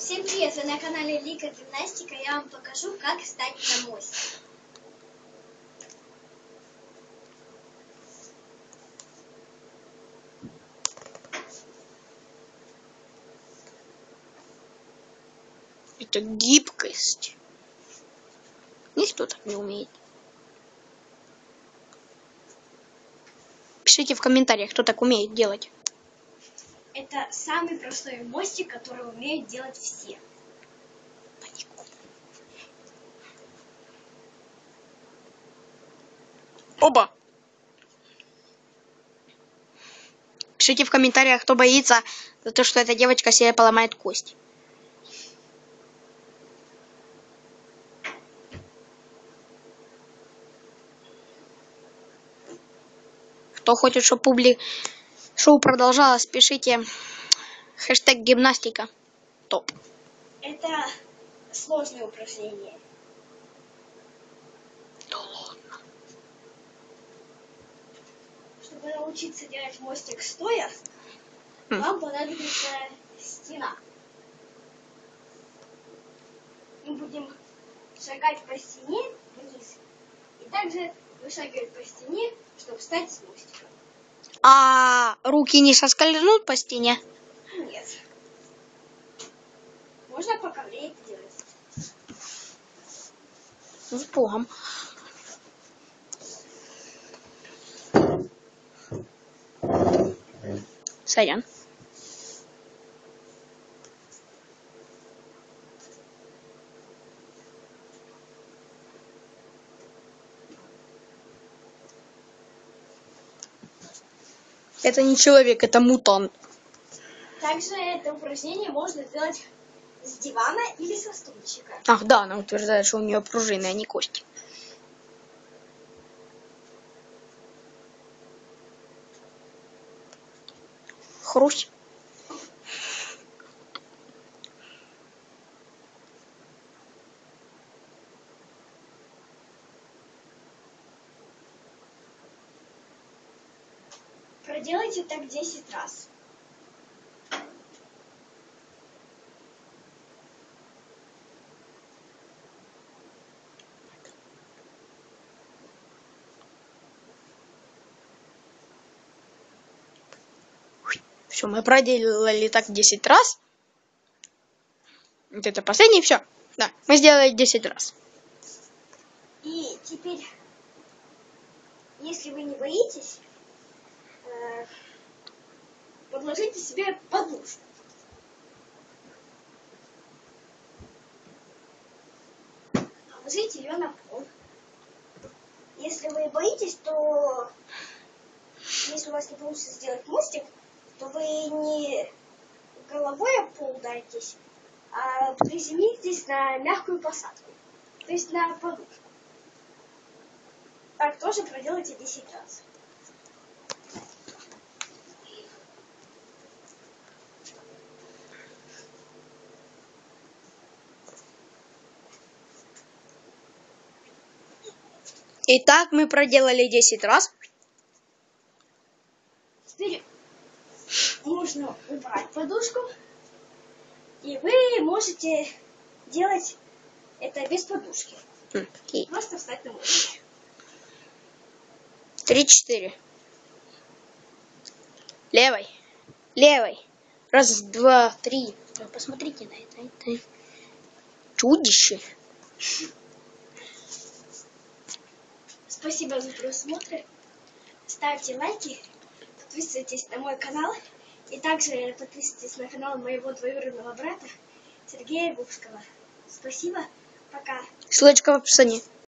Всем привет! Вы на канале Лика Гимнастика. Я вам покажу, как встать на мостик. Это гибкость. Никто так не умеет. Пишите в комментариях, кто так умеет делать. Это самый простой мостик, который умеют делать все. Оба! Пишите в комментариях, кто боится за то, что эта девочка себе поломает кость. Кто хочет, чтобы шоу продолжалось, пишите хэштег гимнастика. Топ. Это сложное упражнение. Да ладно. Чтобы научиться делать мостик стоя, вам понадобится стена. Мы будем шагать по стене вниз. И также вышагивать по стене, чтобы встать с мостика. А руки не соскользнут по стене? Нет. Можно поковлее это делать. С Богом. Сорян. Это не человек, это мутант. Также это упражнение можно сделать с дивана или со стульчика. Ах, да, она утверждает, что у нее пружины, а не кости. Хрусь. Проделайте так 10 раз. Все, мы проделали так 10 раз. Вот это последний, все. Да, мы сделали 10 раз. И теперь, если вы не боитесь, подложите себе подушку. Положите ее на пол. Если вы боитесь, то если у вас не получится сделать мостик, то вы не головой об пол ударитесь, а приземлитесь на мягкую посадку, то есть на подушку. Так тоже проделайте 10 раз. Итак, мы проделали 10 раз. Теперь можно убрать подушку, и вы можете делать это без подушки. Окей. Просто встать на мостик. 3-4. Левой. Левой. Раз, два, три. Посмотрите на это чудище. Спасибо за просмотр. Ставьте лайки, подписывайтесь на мой канал. И также подписывайтесь на канал моего двоюродного брата Сергея Губского. Спасибо. Пока. Ссылочка в описании.